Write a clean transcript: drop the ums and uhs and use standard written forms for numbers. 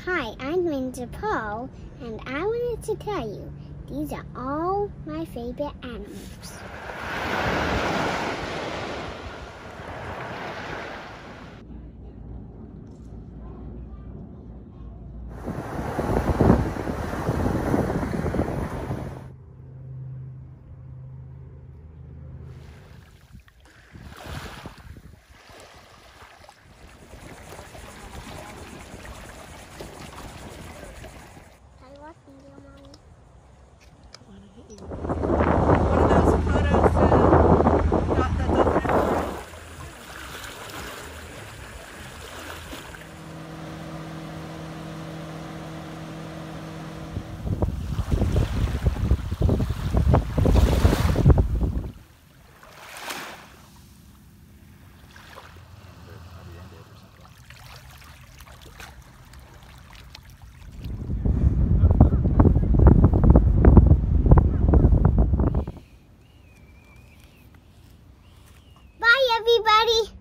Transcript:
Hi, I'm Ninja Paul, and I wanted to tell you, these are all my favorite animals. Bye, everybody.